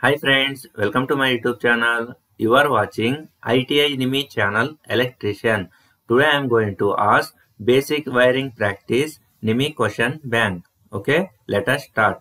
Hi friends, welcome to my YouTube channel. You are watching ITI NIMI channel Electrician. Today I am going to ask basic wiring practice NIMI question bank. Okay, let us start.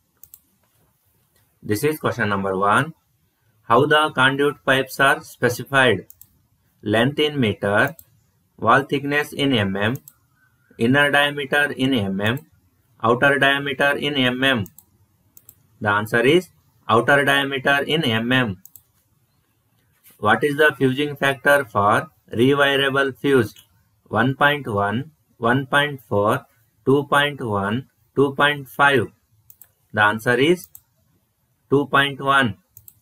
This is question number 1. How the conduit pipes are specified? Length in meter, wall thickness in mm, inner diameter in mm, outer diameter in mm. The answer is outer diameter in mm. What is the fusing factor for rewirable fuse? 1.1, 1.4, 2.1, 2.5. The answer is 2.1.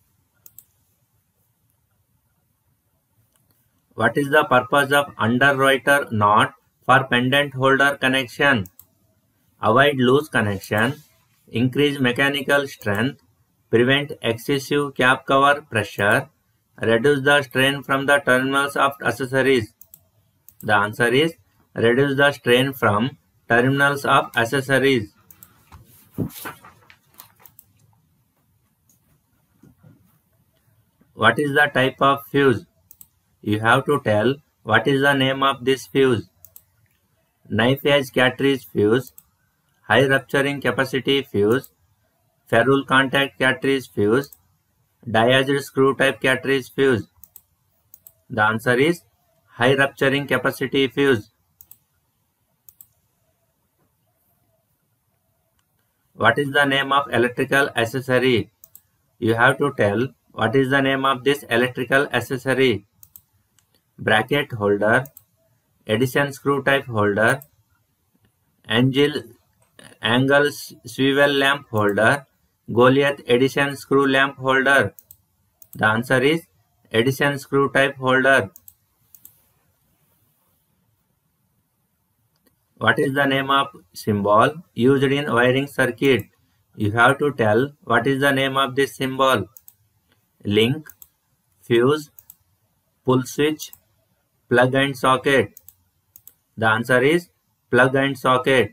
What is the purpose of underwriter knot for pendant holder connection? Avoid loose connection, increase mechanical strength, prevent excessive cap cover pressure, reduce the strain from the terminals of accessories. The answer is reduce the strain from terminals of accessories. What is the type of fuse? You have to tell what is the name of this fuse. Knife edge cartridge fuse, high rupturing capacity fuse, ferrule contact cartridge fuse, die-edged screw type cartridge fuse. The answer is high rupturing capacity fuse. What is the name of electrical accessory? You have to tell what is the name of this electrical accessory. Bracket holder, Edison screw type holder, angle swivel lamp holder, Goliath Edison screw lamp holder. The answer is Edison screw type holder. What is the name of symbol used in wiring circuit? You have to tell what is the name of this symbol. Link, fuse, pull switch, plug and socket. The answer is plug and socket.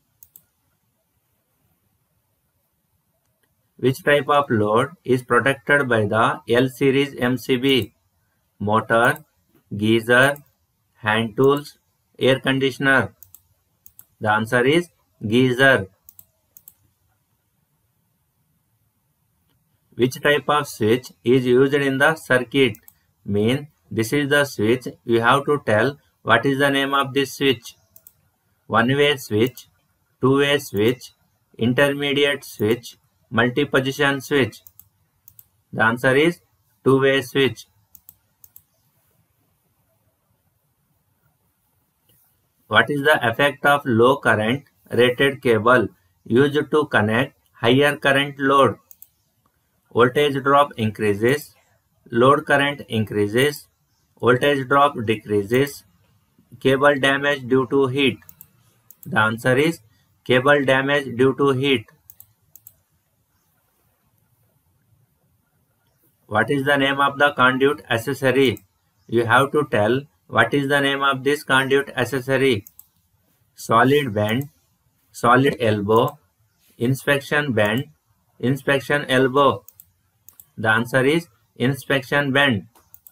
Which type of load is protected by the L series MCB? Motor, geyser, hand tools, air conditioner. The answer is geyser. Which type of switch is used in the circuit? Mean this is the switch. You have to tell what is the name of this switch. One-way switch, two-way switch, intermediate switch, multi-position switch. The answer is two-way switch. What is the effect of low current rated cable used to connect higher current load? Voltage drop increases, load current increases, voltage drop decreases, cable damage due to heat. The answer is cable damage due to heat. What is the name of the conduit accessory? You have to tell what is the name of this conduit accessory. Solid bend, solid elbow, inspection bend, inspection elbow. The answer is inspection bend.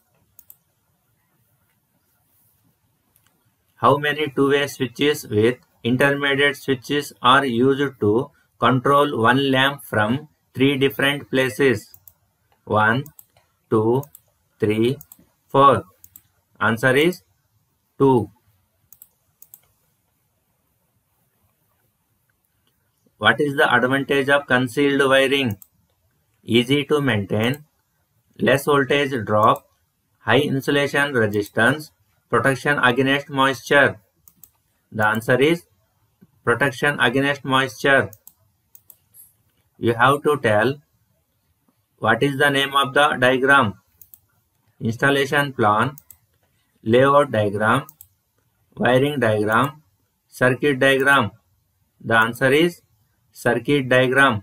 How many two-way switches with intermediate switches are used to control one lamp from 3 different places? 1, 2, 3, 4. Answer is 2. What is the advantage of concealed wiring? Easy to maintain, less voltage drop, high insulation resistance, protection against moisture. The answer is protection against moisture. You have to tell what is the name of the diagram. Installation plan, layout diagram, wiring diagram, circuit diagram. The answer is circuit diagram.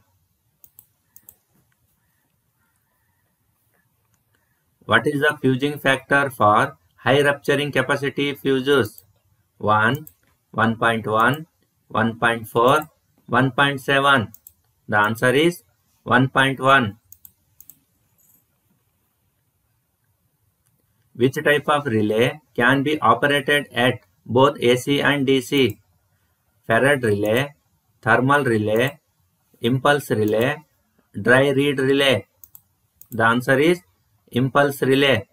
What is the fusing factor for high rupturing capacity fuses? 1, 1.1, 1.4, 1.7. The answer is 1.1. Which type of relay can be operated at both AC and DC? Farad relay, thermal relay, impulse relay, dry reed relay. The answer is impulse relay.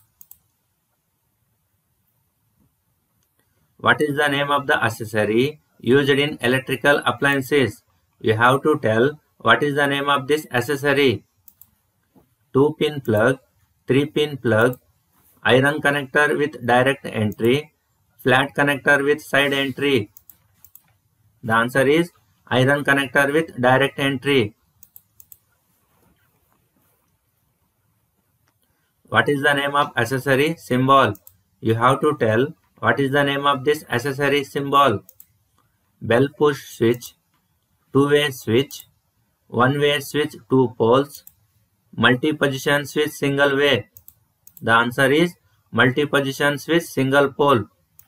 What is the name of the accessory used in electrical appliances? You have to tell what is the name of this accessory. 2-pin plug, 3-pin plug, iron connector with direct entry, flat connector with side entry. The answer is iron connector with direct entry. What is the name of accessory symbol? You have to tell what is the name of this accessory symbol. Bell push switch, two-way switch, one-way switch 2 poles, multi-position switch single way. The answer is multi-position switch single pole.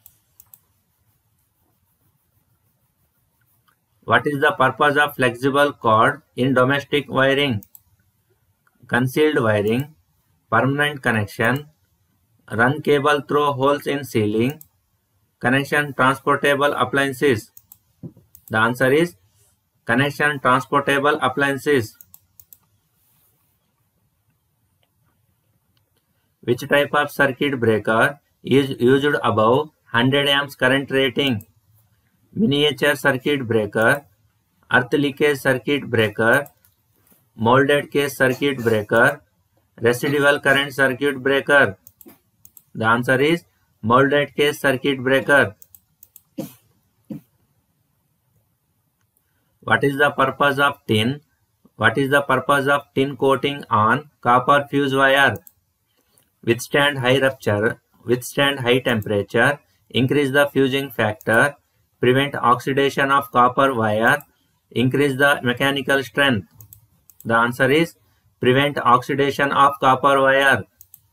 What is the purpose of flexible cord in domestic wiring? Concealed wiring, permanent connection, run cable through holes in ceiling, connection transportable appliances. The answer is connection transportable appliances. Which type of circuit breaker is used above 100 amps current rating? Miniature circuit breaker, earth leakage circuit breaker, molded case circuit breaker, residual current circuit breaker. The answer is molded case circuit breaker. What is the purpose of tin? What is the purpose of tin coating on copper fuse wire? Withstand high rupture, withstand high temperature, increase the fusing factor, prevent oxidation of copper wire, increase the mechanical strength. The answer is prevent oxidation of copper wire.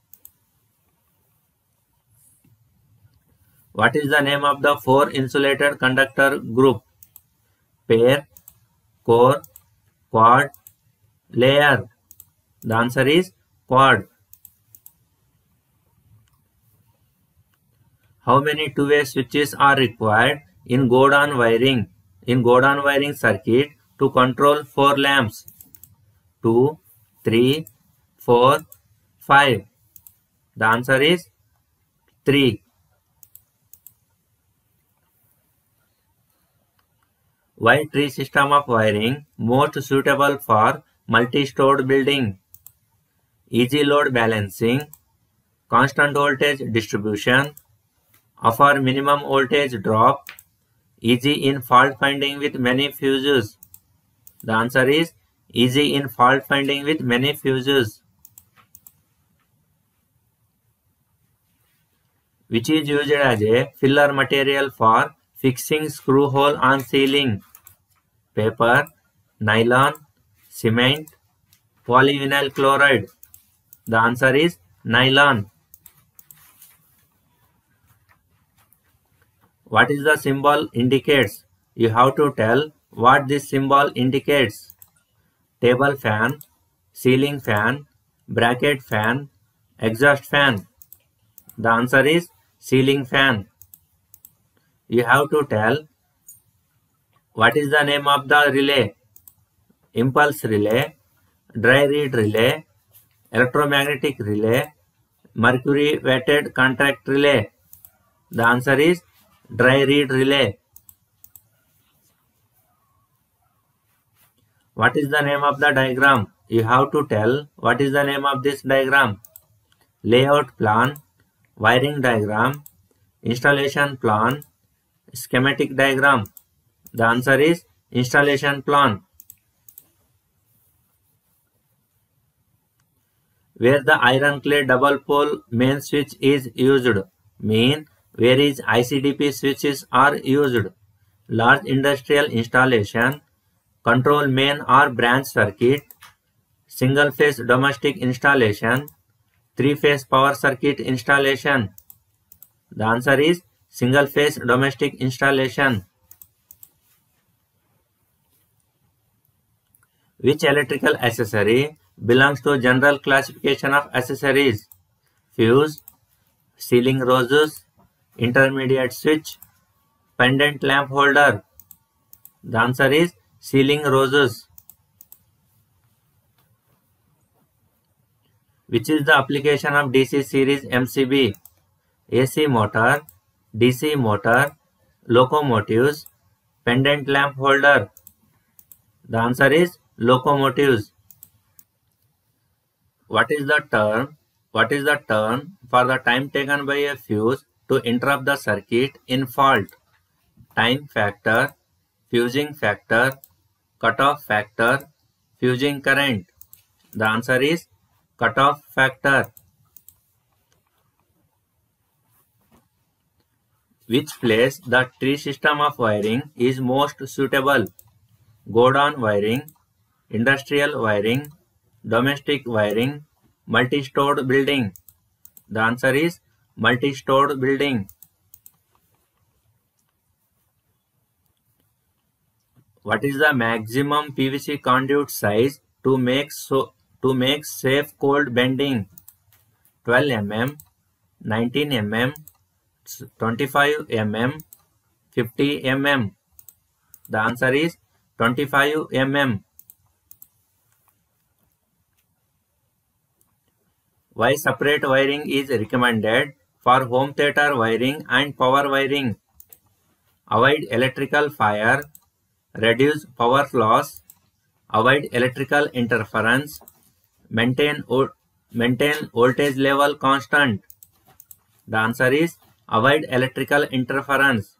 What is the name of the 4 insulated conductor group? Pair, core, quad, layer. The answer is quad. How many two-way switches are required in Godon wiring circuit to control 4 lamps? 2, 3, 4, 5. The answer is 3. Why tree system of wiring most suitable for multi-stored building? Easy load balancing, constant voltage distribution, offer minimum voltage drop, easy in fault finding with many fuses. The answer is easy in fault finding with many fuses. Which is used as a filler material for fixing screw hole on ceiling? Paper, nylon, cement, polyvinyl chloride. The answer is nylon. What is the symbol indicates? You have to tell what this symbol indicates. Table fan, ceiling fan, bracket fan, exhaust fan. The answer is ceiling fan. You have to tell what is the name of the relay. Impulse relay, dry reed relay, electromagnetic relay, mercury weighted contact relay. The answer is dry reed relay. What is the name of the diagram? You have to tell what is the name of this diagram. Layout plan, wiring diagram, installation plan, schematic diagram. The answer is installation plan. Where the iron clay double pole main switch is used, mean where is ICDP switches are used. Large industrial installation, control main or branch circuit, single phase domestic installation, 3-phase power circuit installation. The answer is single phase domestic installation. Which electrical accessory belongs to general classification of accessories? Fuse, ceiling roses, intermediate switch, pendant lamp holder. The answer is ceiling roses. Which is the application of DC series MCB? AC motor, DC motor, locomotives, pendant lamp holder. The answer is locomotives. What is the term for the time taken by a fuse to interrupt the circuit in fault? Time factor, fusing factor, cutoff factor, fusing current. The answer is cutoff factor. Which place the tree system of wiring is most suitable? Go-down wiring, industrial wiring, domestic wiring, multi-stored building. The answer is multi-stored building. What is the maximum PVC conduit size to make safe cold bending? 12 mm, 19 mm, 25 mm, 50 mm. The answer is 25 mm. Why separate wiring is recommended for home theater wiring and power wiring? Avoid electrical fire, reduce power loss, avoid electrical interference, maintain voltage level constant. The answer is avoid electrical interference.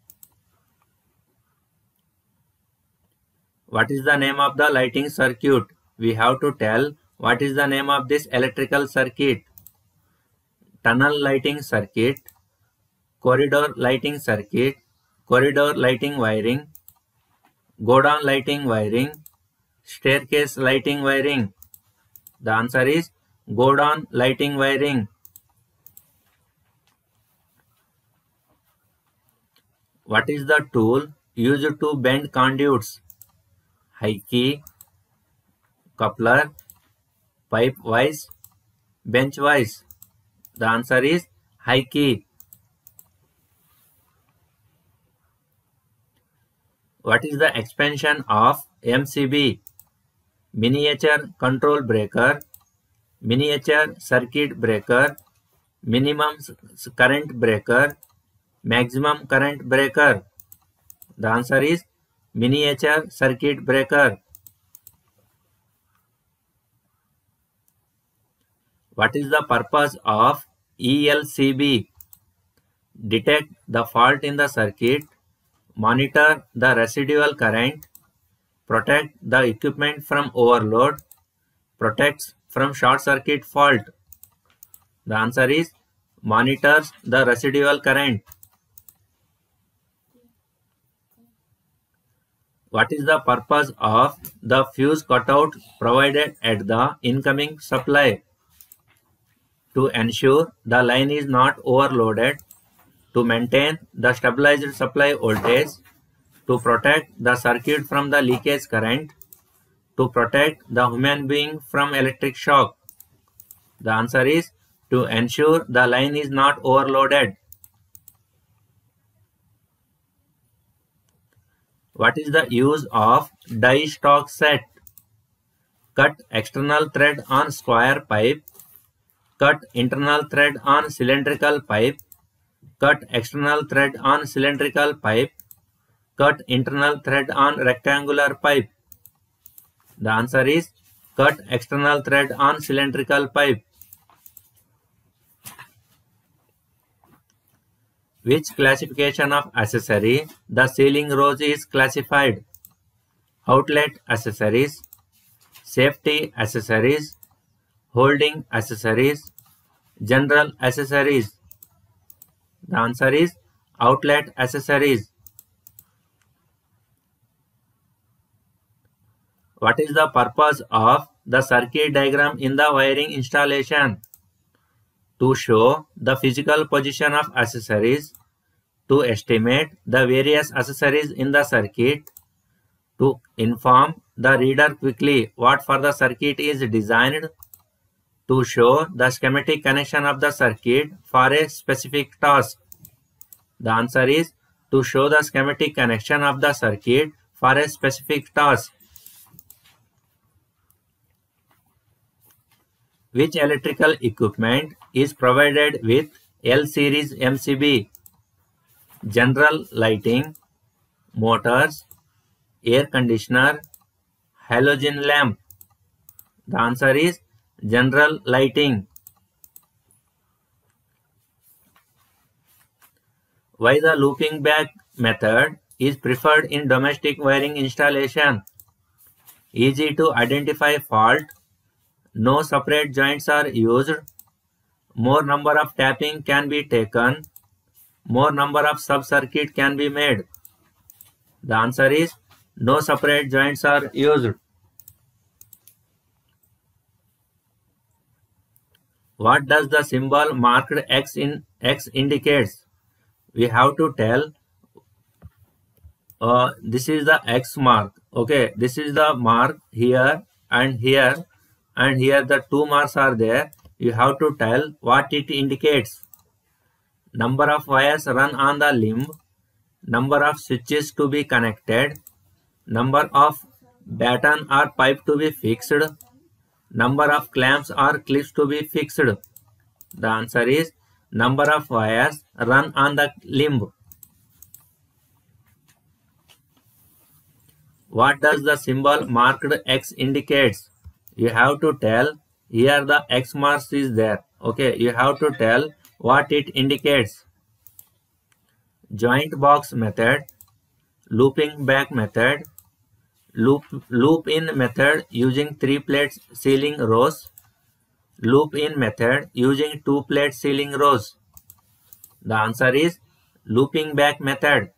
What is the name of the lighting circuit? We have to tell what is the name of this electrical circuit. Tunnel lighting circuit, corridor lighting circuit, corridor lighting wiring, go-down lighting wiring, staircase lighting wiring. The answer is go-down lighting wiring. What is the tool used to bend conduits? High key, coupler, pipe vise, bench vise. The answer is high key. What is the expansion of MCB? Miniature control breaker, miniature circuit breaker, minimum current breaker, maximum current breaker. The answer is miniature circuit breaker. What is the purpose of ELCB? Detect the fault in the circuit, monitor the residual current, protect the equipment from overload, protects from short circuit fault. The answer is monitors the residual current. What is the purpose of the fuse cutout provided at the incoming supply? To ensure the line is not overloaded, to maintain the stabilized supply voltage, to protect the circuit from the leakage current, to protect the human being from electric shock. The answer is to ensure the line is not overloaded. What is the use of die stock set? Cut external thread on square pipe, cut internal thread on cylindrical pipe, cut external thread on cylindrical pipe, cut internal thread on rectangular pipe. The answer is cut external thread on cylindrical pipe. Which classification of accessory the ceiling rose is classified? Outlet accessories, safety accessories, holding accessories, general accessories. The answer is outlet accessories. What is the purpose of the circuit diagram in the wiring installation? To show the physical position of accessories, to estimate the various accessories in the circuit, to inform the reader quickly what for the circuit is designed, To show the schematic connection of the circuit for a specific task. The answer is to show the schematic connection of the circuit for a specific task. Which electrical equipment is provided with L series MCB? General lighting, motors, air conditioner, halogen lamp. The answer is general lighting. Why the looping back method is preferred in domestic wiring installation? Easy to identify fault. No separate joints are used. More number of tapping can be taken. More number of sub-circuit can be made. The answer is no separate joints are used. What does the symbol marked X indicates? We have to tell this is the X mark. Okay, this is the mark here and here, and here the two marks are there. You have to tell what it indicates. Number of wires run on the limb, number of switches to be connected, number of batten or pipe to be fixed, number of clamps or clips to be fixed. The answer is number of wires run on the limb. What does the symbol marked X indicates? You have to tell here the X mark is there. Okay, you have to tell what it indicates. Joint box method, looping back method, loop in method using 3 plate sealing rows, loop in method using 2 plate sealing rows. The answer is looping back method.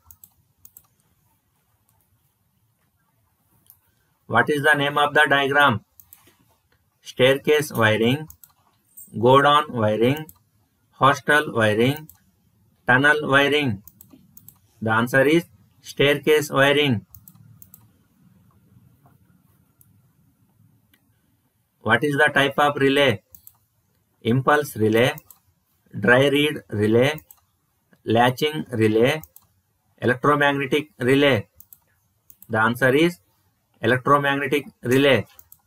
What is the name of the diagram? Staircase wiring, go-down wiring, hostel wiring, tunnel wiring. The answer is staircase wiring. What is the type of relay? Impulse relay, dry reed relay, latching relay, electromagnetic relay. The answer is electromagnetic relay.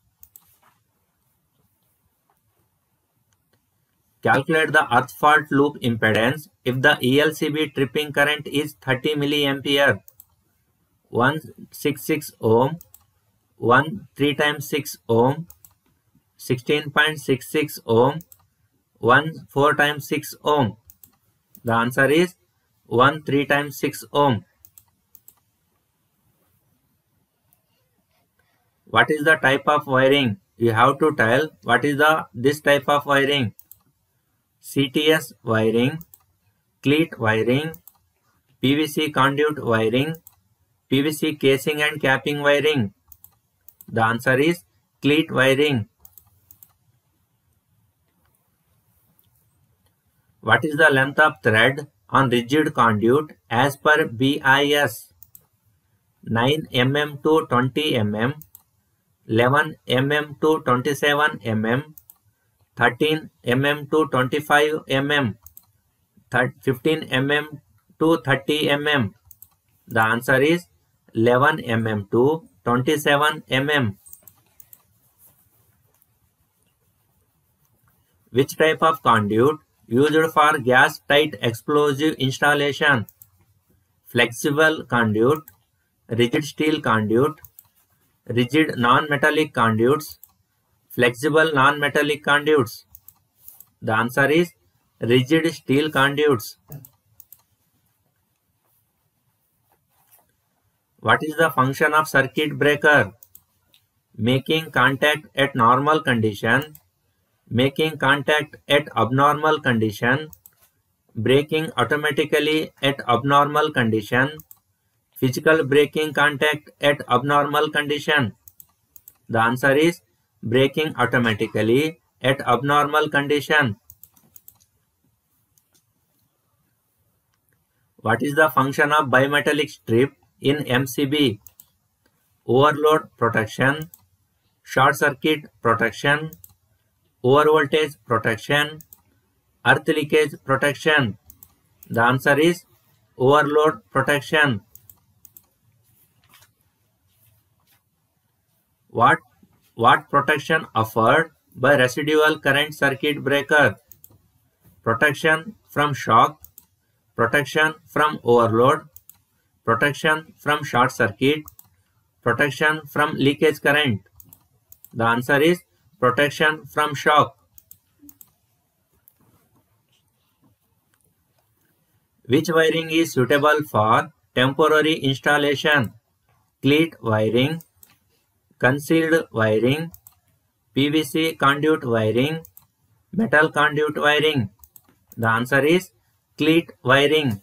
Calculate the earth fault loop impedance if the ELCB tripping current is 30 milliampere. 166 ohm, 1 3 times 6 ohm, 16.66 ohm, 1 4 times 6 ohm. The answer is 1 3 times 6 ohm. What is the type of wiring? You have to tell what is this type of wiring. CTS wiring, cleat wiring, PVC conduit wiring, PVC casing and capping wiring. The answer is cleat wiring. What is the length of thread on rigid conduit as per BIS? 9 mm to 20 mm, 11 mm to 27 mm, 13 mm to 25 mm, 15 mm to 30 mm. The answer is 11 mm to 27 mm. Which type of conduit used for gas tight explosive installation? Flexible conduit, rigid steel conduit, rigid non-metallic conduits, flexible non-metallic conduits. The answer is rigid steel conduits. What is the function of circuit breaker? Making contact at normal condition, making contact at abnormal condition, breaking automatically at abnormal condition, physical breaking contact at abnormal condition. The answer is breaking automatically at abnormal condition. What is the function of bimetallic strip in MCB? Overload protection, short circuit protection, overvoltage protection, earth leakage protection? The answer is overload protection. What protection offered by residual current circuit breaker? Protection from shock, protection from overload, protection from short circuit, protection from leakage current? The answer is protection from shock. Which wiring is suitable for temporary installation? Cleat wiring, concealed wiring, PVC conduit wiring, metal conduit wiring? The answer is cleat wiring.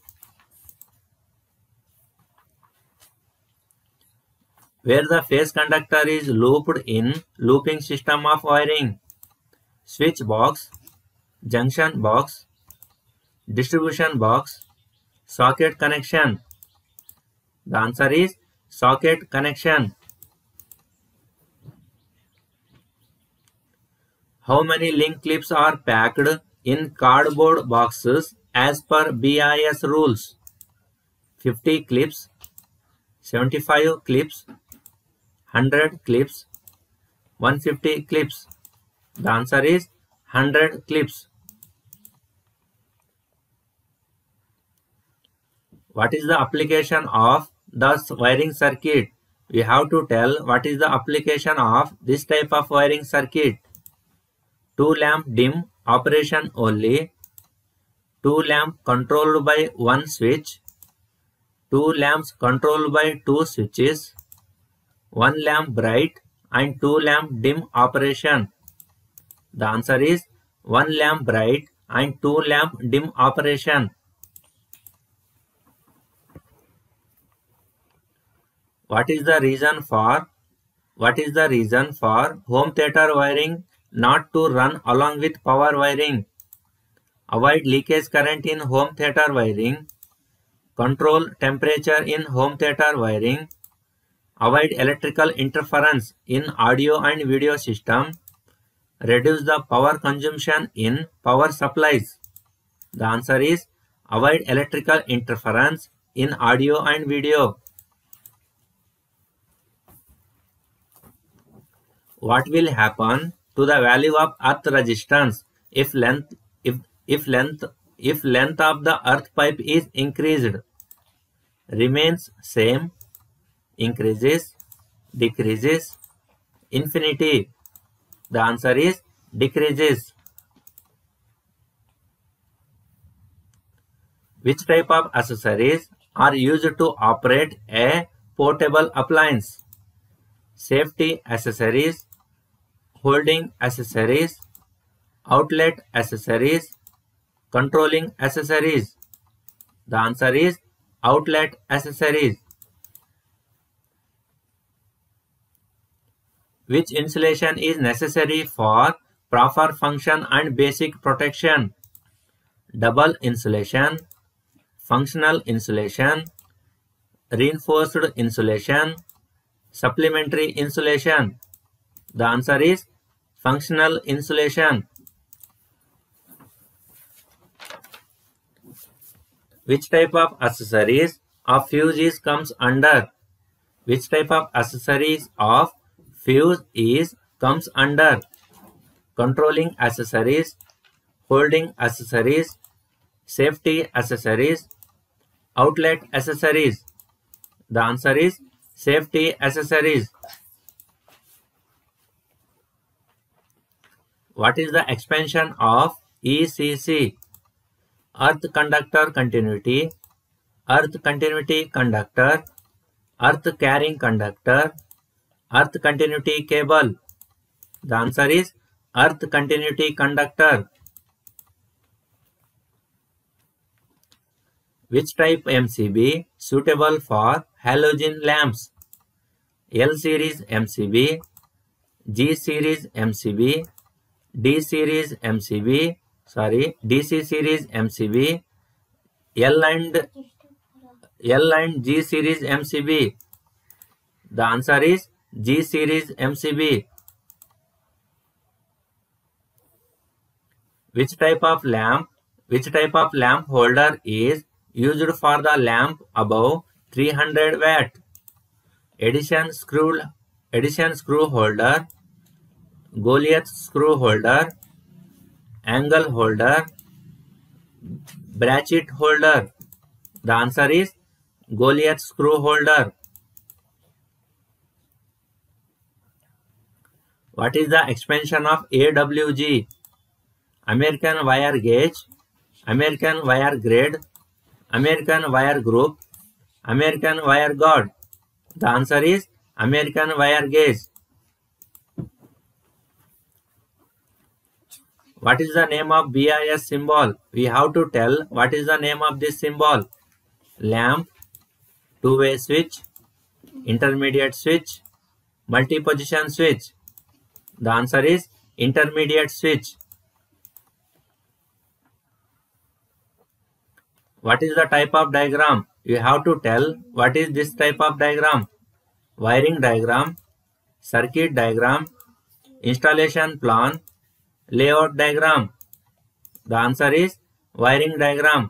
Where the phase conductor is looped in looping system of wiring? Switch box, junction box, distribution box, socket connection? The answer is socket connection. How many link clips are packed in cardboard boxes as per BIS rules? 50 clips, 75 clips, 100 clips, 150 clips? The answer is 100 clips. What is the application of the wiring circuit? We have to tell what is the application of this type of wiring circuit. 2 lamp dim operation only, 2 lamp controlled by one switch, 2 lamps controlled by 2 switches, 1 lamp bright and 2 lamp dim operation? The answer is 1 lamp bright and 2 lamp dim operation. What is the reason for home theater wiring not to run along with power wiring? Avoid leakage current in home theater wiring, control temperature in home theater wiring, avoid electrical interference in audio and video system, reduce the power consumption in power supplies? The answer is avoid electrical interference in audio and video. What will happen to the value of earth resistance if length of the earth pipe is increased? Remains same, increases, decreases, infinity? The answer is decreases. Which type of accessories are used to operate a portable appliance? Safety accessories, holding accessories, outlet accessories, controlling accessories? The answer is outlet accessories. Which insulation is necessary for proper function and basic protection? Double insulation, functional insulation, reinforced insulation, supplementary insulation? The answer is functional insulation. Which type of accessories of fuse comes under? Which type of accessories of fuse comes under? Controlling accessories, holding accessories, safety accessories, outlet accessories? The answer is safety accessories. What is the expansion of ECC? Earth conductor continuity, earth continuity conductor, earth carrying conductor, earth continuity cable? The answer is earth continuity conductor. Which type MCB suitable for halogen lamps? L series MCB, G series MCB, DC series MCB, L and G series MCB? The answer is G series MCB. Which type of lamp holder is used for the lamp above 300 watt? Edison screw holder, Goliath screw holder, angle holder, bracket holder. The answer is Goliath screw holder. What is the expansion of AWG? American Wire Gauge, American Wire Grade, American Wire Group, American Wire Guard. The answer is American Wire Gauge. What is the name of BIS symbol? We have to tell what is the name of this symbol. Lamp, two-way switch, intermediate switch, multi-position switch. The answer is intermediate switch. What is the type of diagram? You have to tell what is this type of diagram. Wiring diagram, circuit diagram, installation plan, layout diagram. The answer is wiring diagram.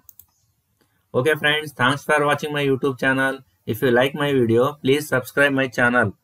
Okay friends, thanks for watching my YouTube channel. If you like my video, please subscribe my channel.